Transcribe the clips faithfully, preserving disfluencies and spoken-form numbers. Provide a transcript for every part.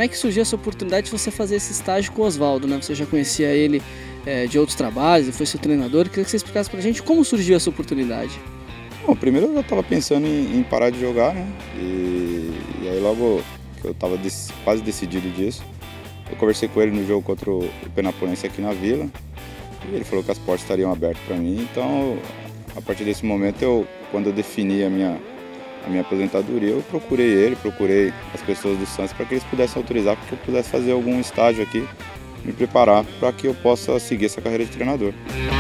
como é que surgiu essa oportunidade de você fazer esse estágio com o Oswaldo, né? Você já conhecia ele é, de outros trabalhos, ele foi seu treinador. Queria que você explicasse pra gente como surgiu essa oportunidade. Bom, primeiro eu já estava pensando em, em parar de jogar, né? E, e aí logo que eu estava quase decidido disso, eu conversei com ele no jogo contra o, o Penapolense aqui na Vila. E ele falou que as portas estariam abertas para mim. Então, a partir desse momento, eu, quando eu defini a minha, a minha aposentadoria, eu procurei ele, procurei as pessoas do Santos para que eles pudessem autorizar, para que eu pudesse fazer algum estágio aqui, me preparar para que eu possa seguir essa carreira de treinador.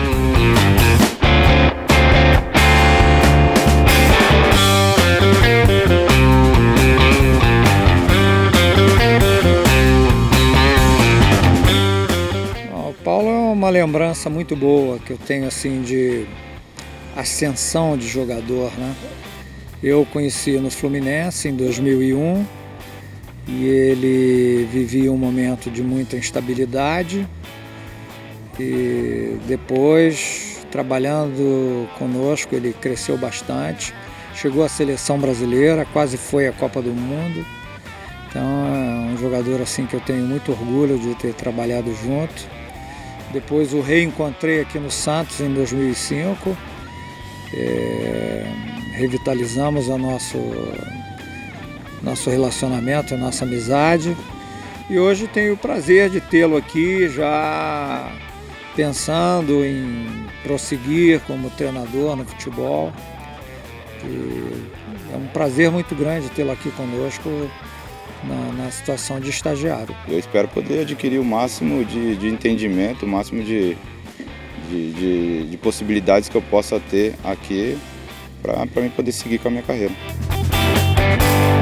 O Paulo é uma lembrança muito boa que eu tenho assim de ascensão de jogador, né? Eu conheci no Fluminense em dois mil e um e ele vivia um momento de muita instabilidade e depois, trabalhando conosco, ele cresceu bastante, chegou à seleção brasileira, quase foi à Copa do Mundo. Então é um jogador assim que eu tenho muito orgulho de ter trabalhado junto. Depois o reencontrei aqui no Santos em dois mil e cinco, é, revitalizamos o nosso, nosso relacionamento, a nossa amizade e hoje tenho o prazer de tê-lo aqui já pensando em prosseguir como treinador no futebol. E é um prazer muito grande tê-lo aqui conosco Na, na situação de estagiário. Eu espero poder adquirir o máximo de, de entendimento, o máximo de, de, de, de possibilidades que eu possa ter aqui para mim poder seguir com a minha carreira.